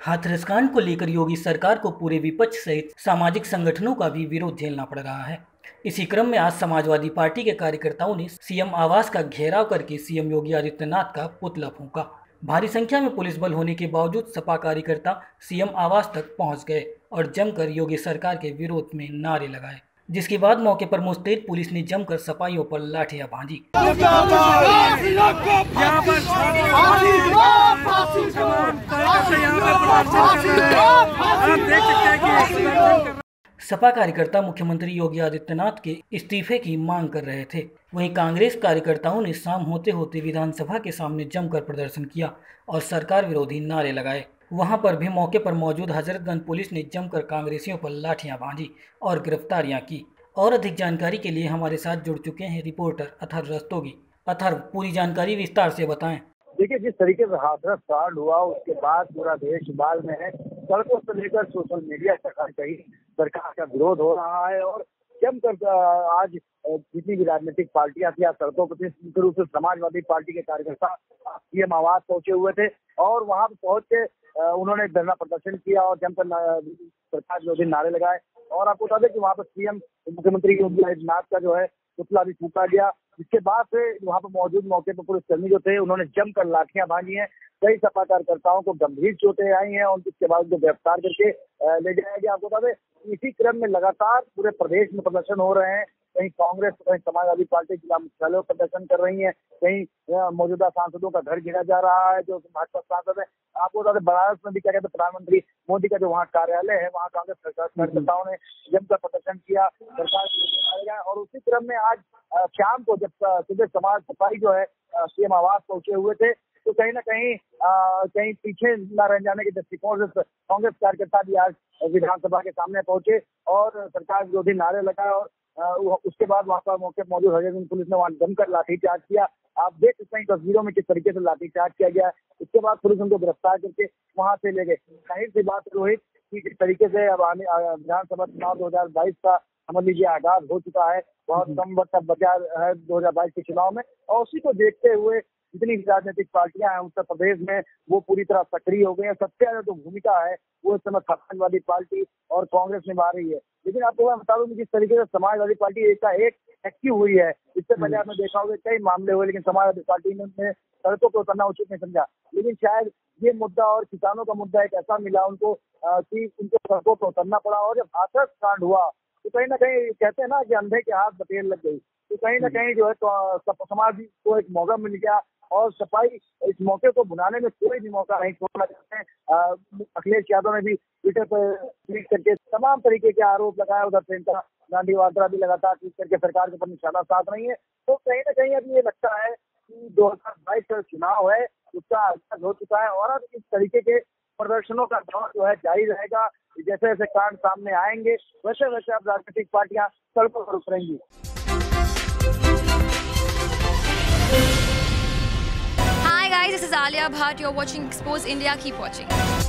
हाथरस कांड को लेकर योगी सरकार को पूरे विपक्ष सहित सामाजिक संगठनों का भी विरोध झेलना पड़ रहा है। इसी क्रम में आज समाजवादी पार्टी के कार्यकर्ताओं ने सीएम आवास का घेराव करके सीएम योगी आदित्यनाथ का पुतला फूंका। भारी संख्या में पुलिस बल होने के बावजूद सपा कार्यकर्ता सीएम आवास तक पहुंच गए और जमकर योगी सरकार के विरोध में नारे लगाए, जिसके बाद मौके पर मुस्तैद पुलिस ने जमकर सपाइयों पर लाठियां भांजी। सपा कार्यकर्ता मुख्यमंत्री योगी आदित्यनाथ के इस्तीफे की मांग कर रहे थे। वहीं कांग्रेस कार्यकर्ताओं ने शाम होते होते विधानसभा के सामने जमकर प्रदर्शन किया और सरकार विरोधी नारे लगाए। वहां पर भी मौके पर मौजूद हजरतगंज पुलिस ने जमकर कांग्रेसियों पर लाठियां भांजी और गिरफ्तारियां की। और अधिक जानकारी के लिए हमारे साथ जुड़ चुके हैं रिपोर्टर अथर्व रस्तोगी। अथर्व, पूरी जानकारी विस्तार से बताएं। देखिए, जिस तरीके से हाथरस कांड हुआ उसके बाद पूरा देश बाल में है। सड़कों से लेकर सोशल मीडिया तक कहीं सरकार का विरोध हो रहा है और जमकर आज जितनी भी राजनीतिक पार्टियां थी आज सड़कों पर, मुख्य रूप से समाजवादी पार्टी के कार्यकर्ता सीएम आवास पहुंचे हुए थे और वहां पर पहुंच के उन्होंने धरना प्रदर्शन किया और जमकर सरकार विरोधी नारे लगाए। और आपको बता दें कि वहां पर सीएम मुख्यमंत्री योगी आदित्यनाथ का जो है पुतला भी फूंका गया, जिसके बाद से वहां पर मौजूद मौके पर पुलिसकर्मी जो थे उन्होंने जमकर लाठियां भांजी हैं। कई सपा कार्यकर्ताओं को गंभीर चोटें आई हैं और जिसके बाद उनको गिरफ्तार करके ले जाया गया। आपको बता दें इसी क्रम में लगातार पूरे प्रदेश में प्रदर्शन हो रहे हैं। कहीं कांग्रेस, कहीं समाजवादी पार्टी जिला मुख्यालयों पर प्रदर्शन कर रही है, कहीं मौजूदा सांसदों का घर घेरा जा रहा है जो भाजपा सांसद है। आपको बता दें बनारस में भी क्या कहते हैं प्रधानमंत्री मोदी का जो वहाँ कार्यालय है वहाँ कांग्रेस कार्यकर्ताओं ने जमकर प्रदर्शन किया, सरकार। और उसी क्रम में आज शाम को जब सुबह समाज सफाई जो है सीएम आवास पहुंचे हुए थे तो कहीं ना कहीं पीछे न रह जाने के दृष्टिकोण से कांग्रेस कार्यकर्ता भी आज विधानसभा के सामने पहुंचे और सरकार विरोधी नारे लगाए। और उसके बाद वहां पर मौके मौजूद हजरतगंज पुलिस ने वहां जमकर लाठीचार्ज किया। आप देख सकते हैं तस्वीरों में किस तरीके से लाठीचार्ज किया गया। इसके बाद पुलिस उनको गिरफ्तार करके वहां से ले गए। जाहिर सी बात रोहित कि जिस तरीके से अब विधानसभा चुनाव 2022 का समझ लीजिए आगाज हो चुका है, बहुत कम वक्त बचा है 2022 के चुनाव में। और उसी को देखते हुए जितनी राजनीतिक पार्टियां हैं उत्तर प्रदेश में वो पूरी तरह सक्रिय हो गई है। सबसे ज्यादा जो भूमिका है वो इस समय समाजवादी पार्टी और कांग्रेस निभा रही है। लेकिन आपको मैं बता दूं कि जिस तरीके से समाजवादी पार्टी एक एक्टिव हुई है, इससे पहले आपने देखा होगा कई मामले हुए, लेकिन समाजवादी पार्टी ने सड़कों पर उतरना उचित नहीं समझा। लेकिन शायद ये मुद्दा और किसानों का मुद्दा एक ऐसा मिला उनको कि उनको सड़कों पर उतरना पड़ा। और जब हाथरस कांड हुआ तो कहीं ना कहीं कहते हैं ना कि अंधे के हाथ बटेर लग गई, तो कहीं ना कहीं जो है तो समाज को एक मौका मिल गया और सफाई इस मौके को भुनाने में कोई भी मौका नहीं छोड़ना चाहते हैं। अखिलेश यादव ने भी ट्विटर पर ट्वीट करके तमाम तरीके के आरोप लगाए। उधर प्रियंका गांधी वाड्रा भी लगातार ट्वीट करके सरकार के ऊपर निशाना साध रही है। तो कहीं ना कहीं अब ये लगता है कि 2022 का चुनाव है उसका आगाज हो चुका है और अब इस तरीके के प्रदर्शनों का दौर जो है जारी रहेगा। जैसे जैसे कांड सामने आएंगे वैसे वैसे अब राजनीतिक पार्टियां सड़कों पर उतरेंगी। Hi guys, this is Alia Bhatt. You're watching Expose India. Keep watching.